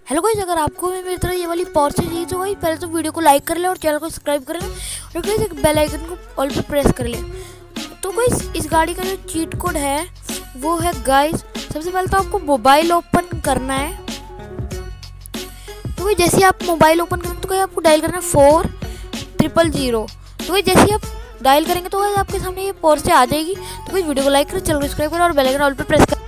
Hello guys, अगर आपको भी मेरी तरह ये वाली पोर्चे चाहिए तो भाई पहले तो वीडियो को लाइक कर ले और चैनल को सब्सक्राइब कर ले और गाइस एक बेल आइकन को ऑल पे प्रेस कर ले। तो गाइस इस गाड़ी का जो चीट कोड है वो है गाइस, सबसे पहले तो आपको मोबाइल ओपन करना है। तो गाइस जैसे ही आप मोबाइल ओपन करेंगे तो गाइस आपको डायल करना है 4000। तो गाइस जैसे ही आप डायल करेंगे तो गाइस आपके सामने ये पोर्चे आ जाएगी। तो गाइस वीडियो को लाइक करें, चैनल को सब्सक्राइब करें और बेल आइकन ऑल पे प्रेस करें।